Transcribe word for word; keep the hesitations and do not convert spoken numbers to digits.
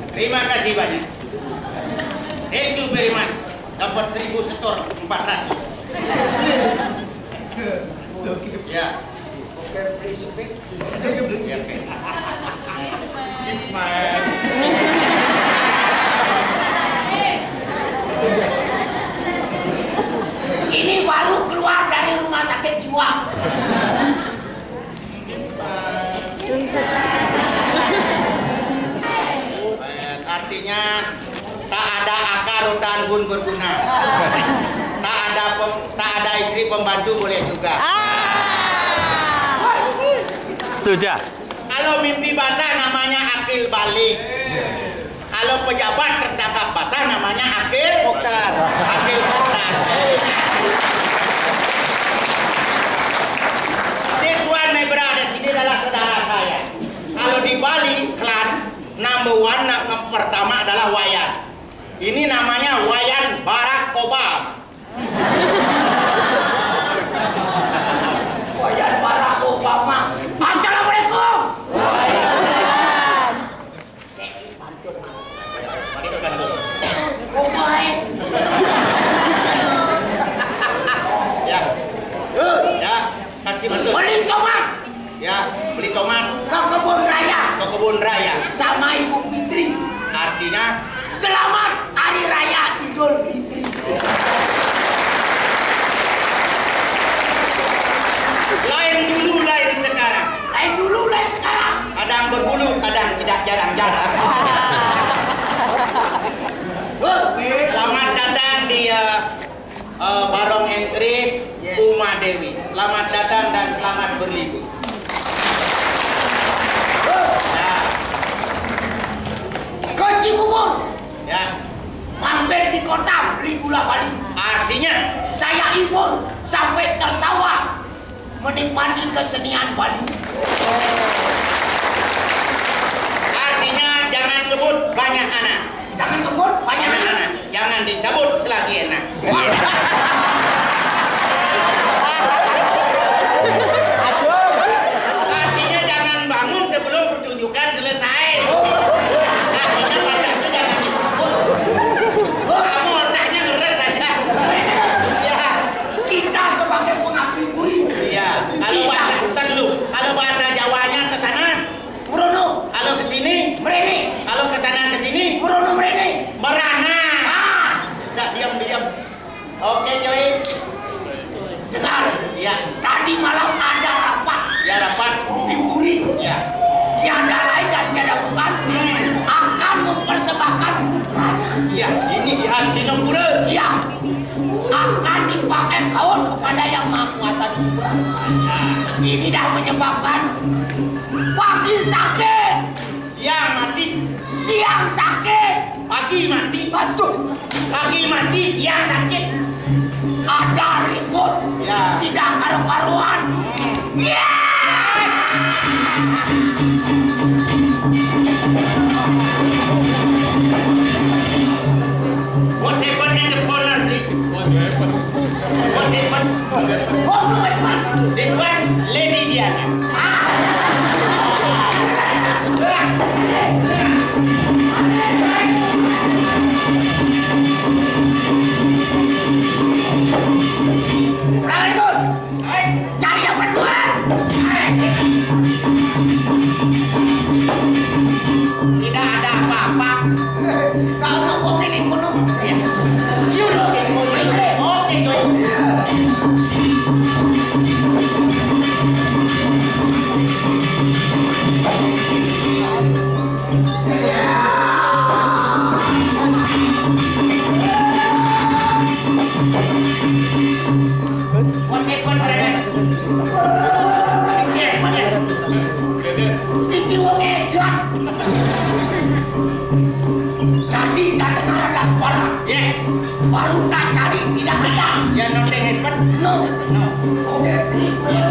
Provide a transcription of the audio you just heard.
Terima kasih banyak. Thank you very much. Dapat seribu setor empat ratus. Ya. Oke, please, oke. Ya, oke. Ini baru keluar dari rumah sakit jiwa. Artinya tak ada akar dan gun berguna. Tak ada pem, tak ada istri pembantu boleh juga. Setuju. Kalau mimpi basah namanya akil balik. Kalau pejabat tertangkap basah namanya akil Mokhtar. Akil Mokhtar. This one my brothers, ini adalah saudara saya. Kalau di Bali, klan number one nama pertama adalah Wayan. Ini namanya Wayan Barack Obama. Wayan Barack Obama. Assalamualaikum. Oh baik. Ya, ya, kasih bantu. Beli tomat. Ya, beli tomat Ke kebun raya. ke kebun raya. Sama Ibu Fitri. Artinya Selamat Hari Raya Idul Fitri. lain dulu, lain sekarang. Lain dulu, lain sekarang. Kadang berbulu, kadang tidak jarang-jarang. Selamat datang di uh, uh, Barong and Chris, Uma Dewi. Selamat datang dan selamat berlibur. Ya, Ke Cibubur. ya. Mampir di kota beli gula Bali. Artinya Saya hibur sampai tertawa menikmati kesenian Bali. Artinya jangan ngebut banyak anak. Jangan kebun banyak Banyak anak. anak. Jangan dicabut selagi enak. Artinya jangan bangun sebelum pertunjukan selesai. Artinya wajahnya jangan dicabut. Kamu otaknya ngeres saja. Ya, Kita sebagai pengabdi buri. iya. Kalau bahasa hutan dulu. Kalau bahasa Jawanya ke sana, Murono. kalau ke sini, Merene. kalau ke sana ke sini, Murono merene. merana. Ah, Enggak diam-diam. Oke, coy. dengar. Iya, Tadi malam ada rapat ya rapat. di buri. Ya. Tiada lain dan tiada bukan akan mempersembahkan Iya, ini di Hastinapura. ya akan dipakai kaul kepada yang maha kuasa di kuburan. Ini dah menyebabkan pagi sakit, Siang mati, siang sakit, pagi mati, aduh, pagi mati, siang sakit. ada ribut, Ya. tidak karu-karuan. Ya. What happened in the corner, please? What happened? Oh, no, Evan. This one, Lady Diana. Pulang itu. Cari yang berdua. Tidak ada apa-apa. Kau ngomong ini kuno. Ya. You look at me. Oke, coy. What happened, brother? Yes, yes. Iki wong edan. Tadi tak dengar ada suara. Yes. Baru tak cari tidak ada. Ya, nothing happened. No. No. Okay, please.